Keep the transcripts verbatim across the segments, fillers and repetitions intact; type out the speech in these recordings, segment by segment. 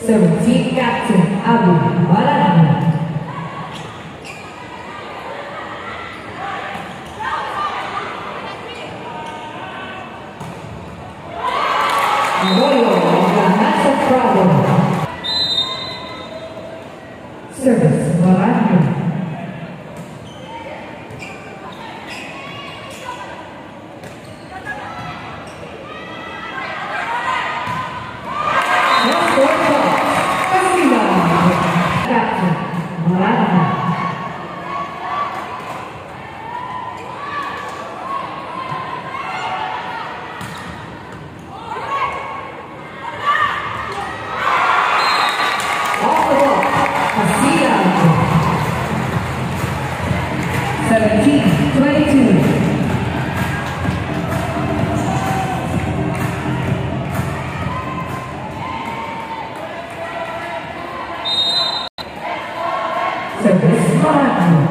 Serving Captain Abu Balani. Arroyo of the Master Problem. Service Balani. seventeen twenty-two. Service Balani.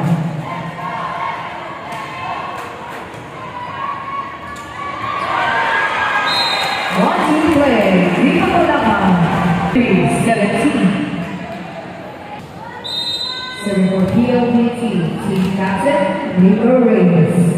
One two play, Lima Bulacan, three seventeen. Serving for P L P T, Team Captain, River Reyes.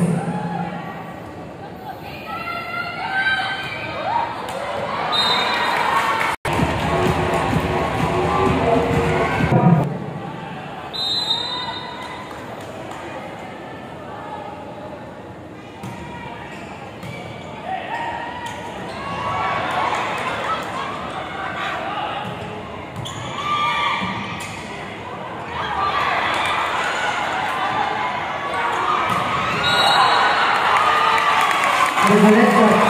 The